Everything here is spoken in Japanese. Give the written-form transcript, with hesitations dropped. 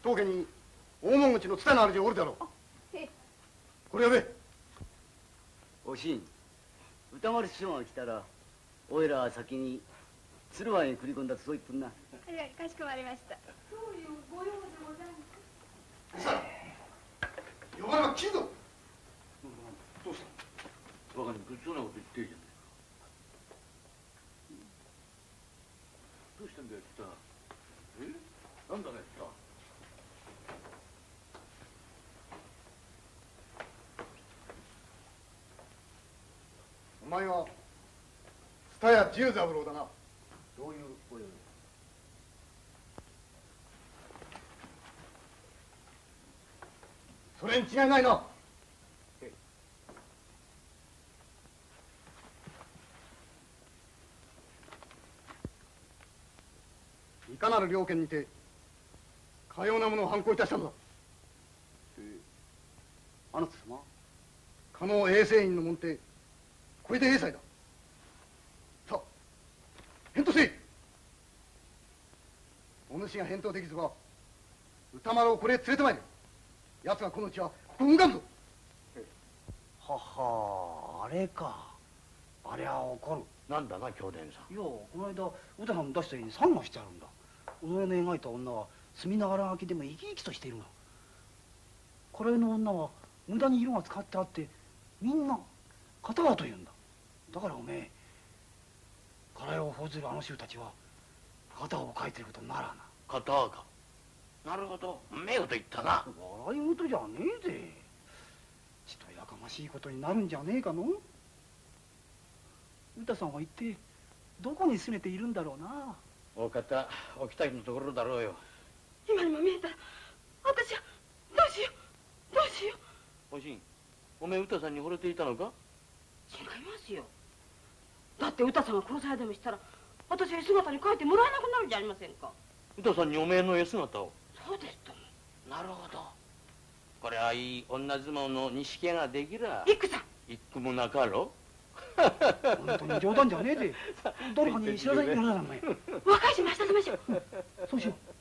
高家に大門口の蔦の主おるだろう。これ呼べ。 おしん、歌丸師匠が来たらおいらは先に鶴湾へ繰り込んだとそう言っとんな。 かしこまりました。 そういうご用でございます。 さあ呼ばれば切るぞ。 どうしたバカに物騒なこと言ってるじゃないか。どうしたんだよ蔦。なんだね蔦。 お前は蔦屋十三郎だな。 どういうご用で。 それに違いないな。いかなる了見にてかようなものを犯行いたしたのだ。 あなた様。 加納衛生院の門弟小出英才だ。さあ返答せい。お主が返答できずば歌丸をこれへ連れてまいれ。奴がこのうちはここを動かんぞ。 ははあれか。ありゃ怒る。 なんだな京伝さん。 いやこの間歌さん出したように参賀してあるんだ。己の描いた女は墨ながら書きでも生き生きとしているが、これの女は無駄に色が使ってあってみんな片輪と言うんだ。だからおめえ唐屋を報ずるあの衆たちは片輪を書いてることにならな。 片輪か。なるほど、目をと言ったな。 笑い事じゃねえぜ。ちとやかましいことになるんじゃねえかの。歌さんは一体どこに住めているんだろうな。 大方お北のところだろうよ。 今にも見えたら私はどうしようどうしよう。 おしん、おめえ歌さんに惚れていたのか。 違いますよ。だって歌さんが殺されでもしたら私は姿に帰ってもらえなくなるじゃありませんか。 歌さんにおめえの絵姿を。 そうですとも。 なるほど。これはいい女相撲の錦絵ができら一句さん一句もなかろ。 本当に冗談じゃねえぜ。誰かに知らせにならない。 若いしましたしましょう。 そうしよう。